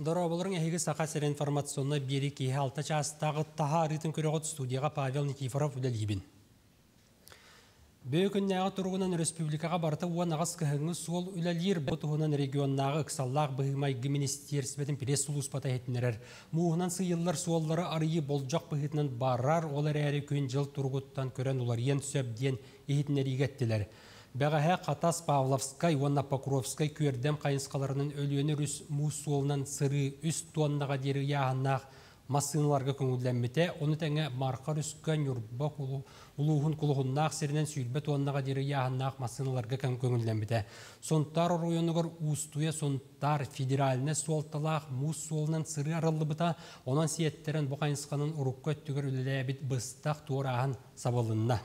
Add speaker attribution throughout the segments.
Speaker 1: Дорабылырың әйгі сақа сәрі информационна бері кейі алта частағы таға арытын көріғыт студияға Павел Никифоров үлелейбін. Бөкіннәғы тұрғынан республикаға барты уан ағыз кіхіңі сол үлелер бұтығынан регионнағы ұқсаллақ бұғымайғы министерсібетін пресс ұлыспата етінерер. Мұғынан сыйыллар суоллары арыйы болжақ бұғытынан барар, олар әрі көн жыл тұрғыттан көрен олар ен сөбден ехетінер егеттілер. Бәғәһә Қатас Павловскай, Уанна Покровскай көрдем қайынсқаларының өліені рүс мұсуолынан сыры үст туаннаға дері яғаннақ массыналарға көңілдәммете, оны тәңі марқа рүскан юрба ұлуғын құлығыннақ серінен сүйілбе туаннаға дері яғаннақ массыналарға көңілдәммете. Сонтар оройонығыр ұстуя сонтар федераліне суалталақ мұсуолынан сыры арылы бұта, онан сиеттерін бұл қайынсқанын ұрыққа өттігір үлілі әбіт бұстақ туырағын сабылынна.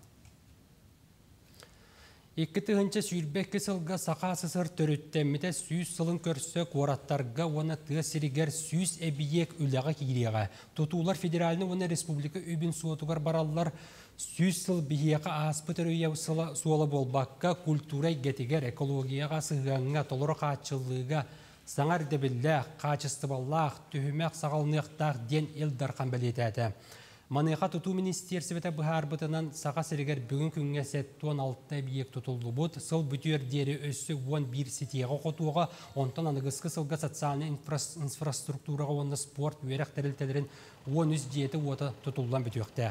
Speaker 1: Иккітігінші сүйірбеккі сылға сақа сысыр төріттемміте сүйіз сылын көрсі қораттарға оны тығысырігер сүйіз әбиек үліға кейреға. Тұтулар федералыны оны республика үбін суотуғар баралылар сүйіз сыл бейеқа аспы түріе суалы болбаққа культурай гетігер экологияға сығаңға толыры қачылыға саңар дебілі қачыстыбаллақ түхімәк сағалынықтақ ден елдар қамбелетәді. Маныға тұту министерсібеті бұхар бұтынан сақа сірігер бүгін күнге сәттуан алтта биек тұтылды бұд, сыл бүтер дері өссі уан бір сетеға қотуға, онтан анығысқы сылға социалны инфраструктураға онды спорт өрек тәрілтелерін уан үз дейті оты тұтылдан бүтіқтәқ.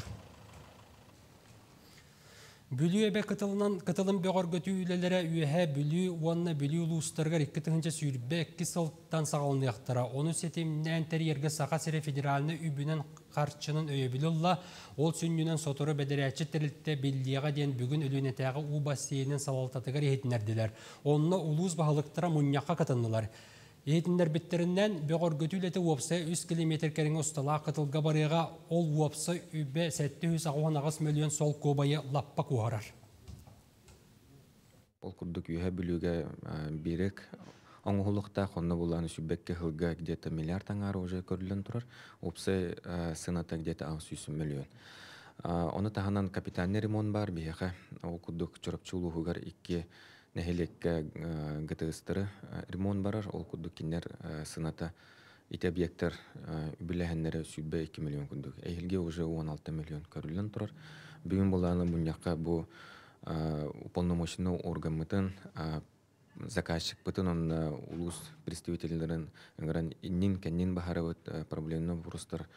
Speaker 1: Бүлі әбі қытылын беғар көті үйлелері үйәе бүлі, онына бүлі ұлыстарға реккітігінші сүйірбе әккі сылттан сағалыны яқтыра. Оны сетемнен тәрерге сақа сірі федералыны үбінен қарчының өйебілі ұлла, ол сүннінен сотыры бәдірәтші тірілтті белдеға ден бүгін өлінетәғы ұ бассейнін салалтатығыр ехетінерділер. Онына ұлыз бағылықтыра мұньяққа қатындылар. Ехетіндер біттерінен беғар көтілеті уапсы 3 километр кәріңі ұстала қытылға барыға ол уапсы үбе 790 миллион сол көбайы лаппа көғарар.
Speaker 2: Ол күрдік үйе бүліге берек оңғылықта қонны боланы сүббекке ғылға где-то миллиард аңары уже көрілін тұрар. Опсы сыната где-то 600 миллион. Оны тағынан капитальный ремонт бар бейеға. Ол күрдік чұрапчылығығар 2 нәхелекке ғытығыстыры ремонт барар. Ол күрдік кенер сыната ите объекттер үбіләхенлері сүббе 2 миллион күрдік. Әйілге уже 16 миллион көрілін тұрар. Бүгін боланы мұняққа бұл уполномоченный орган мытын заказчик бытын он улус представительдерин иннин кеннин бахарабыт проблемны бурустар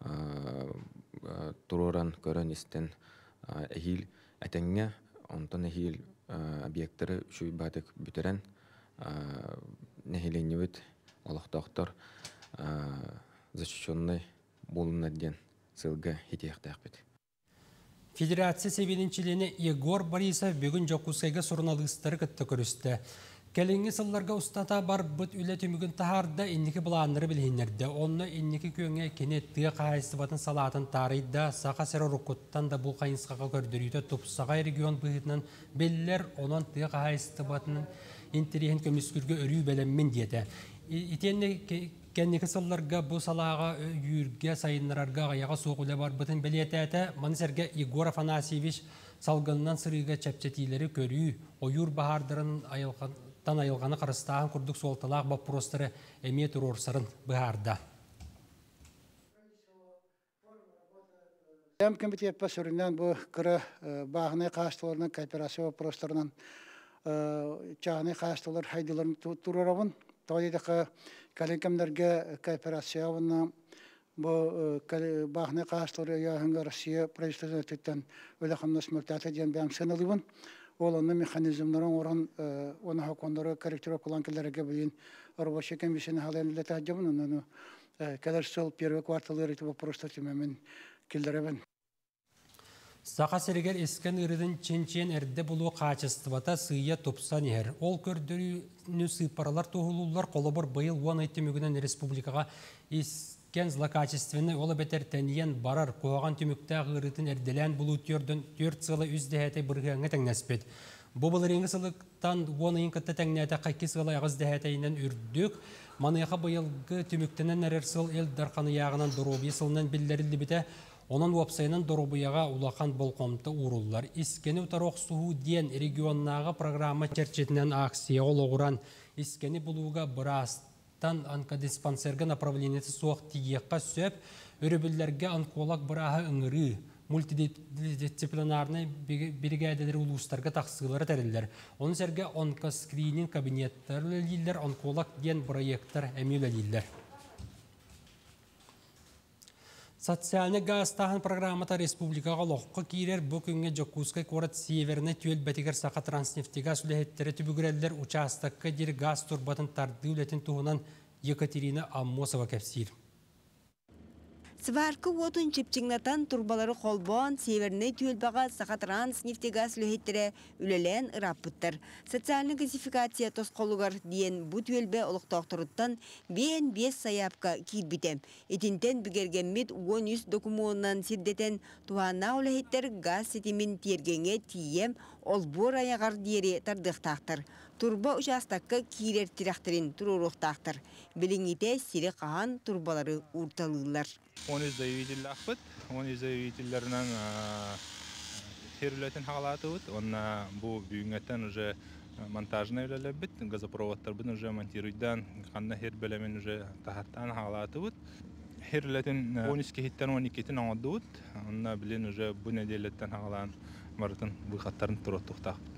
Speaker 2: туроран көрөн истен эхил атеңге онтон эхил объекттері үшүй батык бүтерен нехиленебит олохтоктор защищенный болунаден сылга хитияктаакбыт.
Speaker 1: Федерация себеніншілені Егор Борисов бүгін жоқусайға сұрналығыстары күтті көрісті. Кәліңгі сылларға ұстата бар бұт үлі түмігін тахарда иннекі бұланыры білгенерді. Онны иннекі көнге кенеттігі қайыстыбатын салатын тарыйда сақа сәрі рұқыттан да бұл қайынсқаға көрдірейді тұпсағай регион бұғытынан белілер онан тігі қайыстыбатының интереген көміскүрге өрүй бәлеммен деді. Итенне кәннекі сылларға бұл салаға үйірге сайынларарға ғаяға соғылы бар бұтын білетәті Манысерге Егор Афанасьевич салғынынан сырыға чәпчетейлері көрүй, ойыр бағардырын айылғаны қарыстағын күрдік солталақ бапыростары әме тұрорсарын бағарда.
Speaker 3: Комитет пасырынан бұл күрі бағынай қастыларының кооперация вопростарынан чағынай қастылар хайдыларын тұрарабын. Тоғыдақы кәлінкемдерге кооперациявына бұл бағынай қастылары яғынға Россия правительстводан өлі қамнас мөлтәті ден бәм сынылыбын. Ол оны механизмларын орын оны хақондары корректировкалан келерге бүйін рабочий комиссияны халайында тәжібін. Оны кәлер сыл первый кварталы ретіп вопростар темемен келдеребін.
Speaker 1: Сақа сәрігер ескен үрдің чен-чен әрді бұлу қачыстыбата сүйе топсан ер. Ол көрдіріні сыйпаралар тоғылулар қолабыр бұйыл 10 айттымігінен республикаға ескен злокачественный олы бәтер тәниен барар. Қоған түмікті ғырытын әрделән бұлу түрдің 4 сылы үздәхәті біргіңі тәңнәспет. Бұл реңгі сылықтан 10 айын күтті тәңнәті қайки сылы ағыз дәхәтейінен үрдік. Маныяға бұйылғы түміктінен әрер сыл ел дарқаны яғынан дұрубы сылынан білдерілді біте. Onun websaytынан дорубыяға улақан болқомты уруллар. Искені утароқ суhu ден регионнаға программа черчетінен акция олығыран. Искені бұлуға біраз Тан онкодиспансерге направлениеті соқ тиекқа сөп, өрөбілерге онколог бұраға үңірі, мультидисциплинарный бригадалар улустарға тақсығылары тәрелер. Оның сәрге онкоскрининг кабинеттері лейлер, онколог ден проекттар әмейлі лейлер. Социальный гастағын программата республикаға лоққы кейрер бүкінге Жокускай корат северіне түйел бәтігер сақа транснефтегаз үләхеттері түбігірелдер участыққа дер газ турбатын тарды үләтін туғынан Екатерина Аммосова кәпсир.
Speaker 4: Сваркы отын чепчиңнатан турбалары қолбон северіне түйелбаға сақа транснефтегаз үләхеттері үлелен ыраппыттыр. Социальный газификация тосқолуғар дейін бұ түйелбе олықтақтырыттан бен 5 саяпқа кейбітем. Етінтен бүгергенмет 13 документынан сирдетен туғана үләхеттер газ сетімін тергенге тием ол бұр аяғар дейері тардықтақтыр. Турба участакка кирер тирахтырын туруруқтақтыр. Біліңіте сире қаған турбалары урталылар.
Speaker 5: 10 заявитель ақпыт, 10 заявительдерінен херлетін халаты өт. Онна бұл бүйінгеттен уже монтажына өлелі біт, газопроводтар бұд уже монтируйдан қанна хер бөлемен уже тахаттан халаты өт. Херлетін 13 хиттен 12-тен аңады өт. Онна білен уже бұл неделеттен халан барытын бұйқаттарын тұруқтықтақ.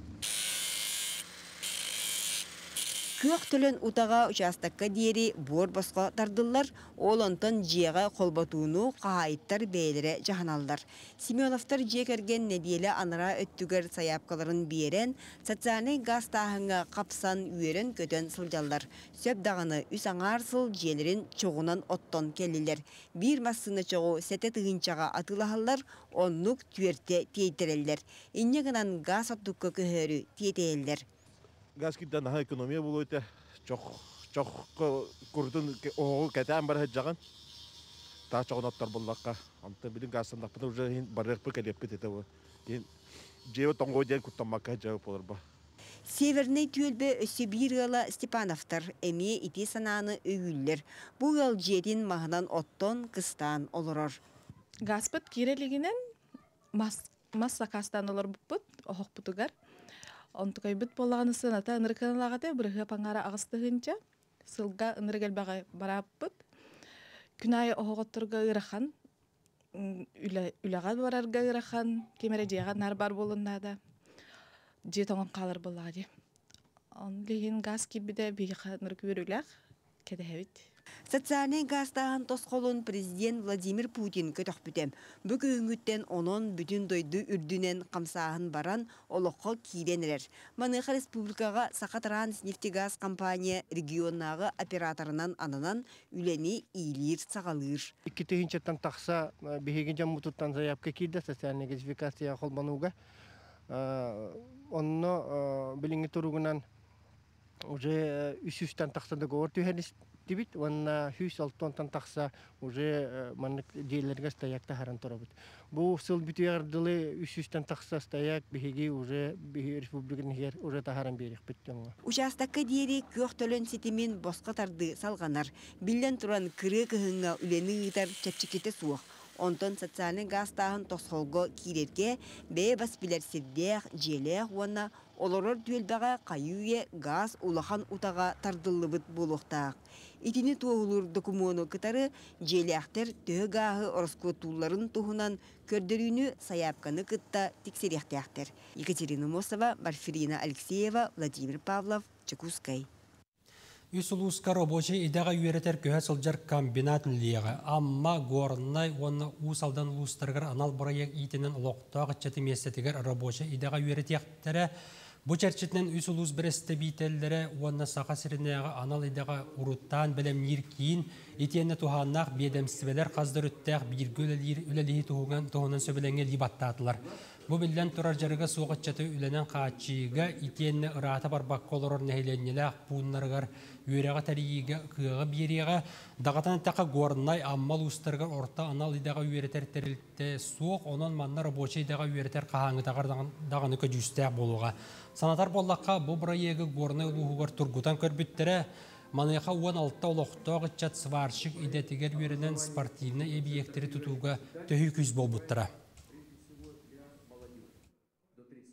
Speaker 4: Көк төлін ұтаға участакка дейері бор басқа тардылар, олонтан жеға қолбатуыну қағайыттар бәйлері жағаналдар. Семеновтар жекерген неделі анара өттігер саяпқаларын берен, социальный газ тағыңа қапсан үйерін көтен сылжалдар. Сөп дағаны үс аңар сыл желерін чоғынан оттон келілер. Bir масыны чоғу сәті тығынчаға атылағалар, оннук түйерте тейтерелер. Иннегінан газ оттыққа көхөрі тейтеелер.
Speaker 6: Gaz gitti daha ekonomiye buluyor. Çok kurdun o kadar var hacıgan. Daha çok notlar bullakka. Amta bilin gazdan da pıtı uca barık bir kelip bitti bu. Ceva tongo diye kutlamak hacı olur bu.
Speaker 4: Северный түйелбе өсі bir yıla Степановтар әме ити сананы өгілдер. Бұл yıl жетин мағынан оттон кыстан олырыр.
Speaker 7: Газпыт кирелігінен масса кастан олар бұппыт, оғық бұтығар. Онтукай бит болғаны сыната ынырканалағаты бірігі паңара ағыстығынша сылға ыныргелбаға бараппыт. Күнайы оғыттырға ұрахан, үліға барарға ұрахан, кемері жеға нар бар болыннада жетоңын қалыр болағады. Онлеген газ кебіде бейіға ынырғы өріләқ кәдәвіт.
Speaker 4: Социальный гастағын тосқолын президент Владимир Путин көтіқ бүтем. Бүгінгіттен онын бүтін дойды үрдінен қамсағын баран олыққа кейленілер. Маныға республикаға Сақа Транснефтегаз компания регионнағы операторынан анынан үлені ийлер сағалыр.
Speaker 8: Iki tühinçetten taqsa bihigince mututtan zayapka kirdi sosyal газификация қолбануға. Onu bilingi turugunan уже үсүстен тақсады гор түйхенес дебит, онна хүс алтонтан тақса уже маннык дейлерге стоякта харан тұрабыт. Бұл сыл бүтüyардылы үсүстен тақса стояк бихиги уже республиканың хер уже тахаран берек биттен.
Speaker 4: Участакка дейері көк төлін сетімен босқа тарды салғанар. Билден тұран кірі кіхіңа үлені ұйтар чәпчекеті суық. Онтон социальный газ тағын тосқолғы кирерге бе баспилер сирдеқ, желеқ, онна олорор түйелбаға қайуе газ улахан утаға тардылыбыт болуқтақ. Итini туғылыр документу кытары желеқтер түйгағы орскотуларын туғынан көрдіріні саяпқаны кытта тексеректектер. Екатерина Мосова, Барфирина Алексеева, Владимир Павлов, Чекускай.
Speaker 1: Үсулуска рабочий идеға үйретер көе сылжар комбинатын лиеға. Амма горыннай оны усалдан улустарғар анал бұрайық итінен ұлықтағы чәті местетігер рабочий идеға үйретектері Бұ чәрчетінен үсулуз біресті бейтелдері оны сақа сірінеға анал идеға ұруттан білемнер кейін етені туғаннақ бедемсібелер қаздар үттәқ біргі үлелігі туғынан сөбіленге либаттатылар. Бұ білден тұрар жарыға соғытчаты үленен қачыға етені ұраты бар баққолырыр нәйленеләқ бұнларғар үйреға тәрейігі қығы береға дағатан тәқі горыннай аммал ұстарға орта анал идеға үйретер тәрілтті соқ, онын манна рабочий идеға үйретер қағаңы дағаны көдюстәқ болуға. Санатар боллаққа бұл бұрайығы горынай ұлығығар тұргутан көрбіттері Манайқа 16 олықтағы чат сваршық идетігер үйренен спортивны объекттері тұтуға төхі күз бол бұттыра.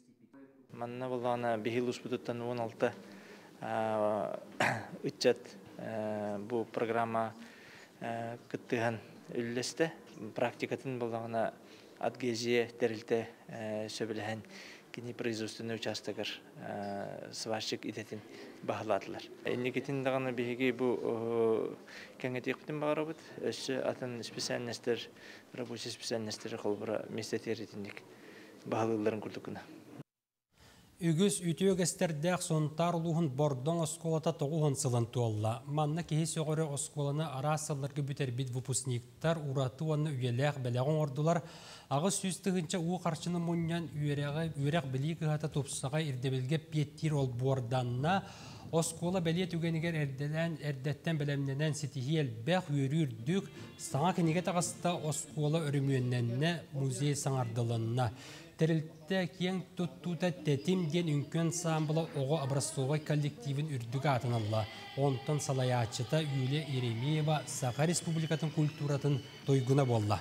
Speaker 9: Манна болғана бейхил ұспытыттан 16 үтчат бу программа кыттыган үллесте практикатын болғана атгезие терилте сөбілген кини производственный участогар сварщик итетін бағыладылар. Энникетін дағаны беге бұл кәңетектен бағарабыд, өсі атын специальностер, рабочий специальностер қолбыра местетеретіндік бағылыларын күрдікіна.
Speaker 1: Үгіз үтіөгестердәк сонтар ұлығын бордың осколата тоғуын сылын туалла. Манна кейі сөғірі осколаны арасылырғы бүтер бит выпускниктар ураты оны үйеләқ бәләғын ордылар. Ағыз сүстігінші ұғы қаршыны мұниян үйерәқ білі қығата топсыға ирдебелге петтир ол борданна оскола бәлет үгенігер әрдеттен бәлемненен сетихиел бәқ үйерүрдік саңа кенеге тағыста оскола өрімүйенненне музей саңардылынна. Терилтте кең туттута тетим ден үнкөн самбыла оғы образцовой коллективін үрдігі атынылла. Онтын салаячыта Юлия Еремеева Саха Республикатын культуратын тойгуна болла.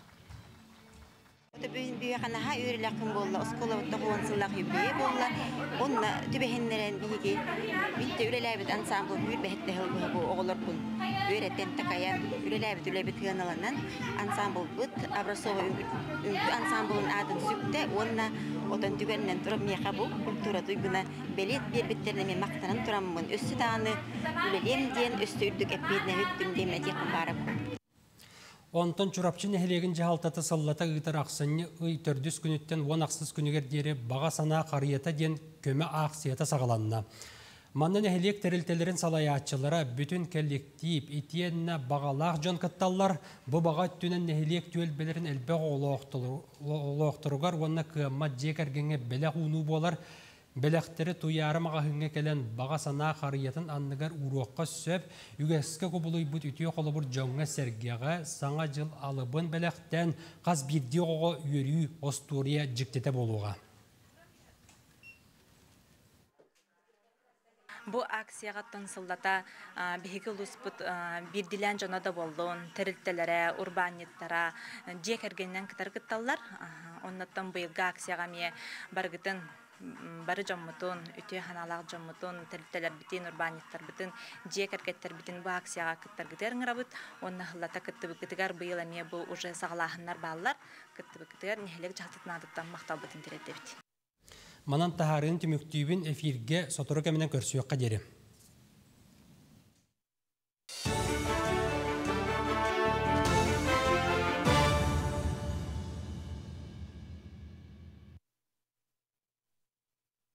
Speaker 10: Бүйіғанаға үйріләқін болла, осколавытта қуансыллақ үйбейе болла. Онна түбәхенлерін бейге бітті үреләбіт ансамбыл үйір бәхетті бұл оғылар бұл. Үйреттен тақаян үреләбіт үләбіт ғаналанан ансамбыл бұд, Абрасова үңкі ансамбылын адын сүкті, онна отан түгеннен тұрып меқа бұл культура тұйгына бәлет бербеттеріне мен мақтанын тұрамын. Өсі тағаны үлелем ден, өсті үрдік әппедіне үктім деме текін барып.
Speaker 1: Онтон чурапчын әхілеген жағалтаты саллата ұйтар ақсыны ұй төрдіс күніттен он ақсыз күнігердері баға сана қарията ден көмі ақсията сағаланна. Маннан әхілек тәрілтелерін салаячылары бүтін коллектив итиенна бағалақ жон кытталлар бұ баға түнен әхілек түелбелерін әлбәқ олуқтыруғар онна кыамма жекергенге бәләқ ұну болар. Бәләқтері туярым ағыңға кәлін баға сана қариятын анныгар уруаққа сөп, үгәскі көбілуй бұд үтіе қолы бұр жоңға сәргеға саңа жыл алыбын бәләқтен қаз бірде оға үйері остурия жіктете болуға.
Speaker 11: Бу акцияға тонсылдата бігігі лұспыт бірділен жонада болуын, тәрілтелері, урбаниттара, жек әргеннен кітар кітталар. Оннаттан бұйылға акцияға ме барғытын бары жоммутун, үтө ханалақ жоммутун, тәрілтелер бітін, урбаниттар бітін, жек әргеттер бітін бұ акцияға кіттар кітер ғырабыт. Онна ғылата кіттібі кітігер бұйыл әме бұ уже сағалағынлар балылар, кіттібі кітігер нехелек жағтытын адыттан мақтал бітін теретті біт.
Speaker 1: Манан тахарын түміктүйбін эфирге сотыры кәмінен көрсүйіққа дері.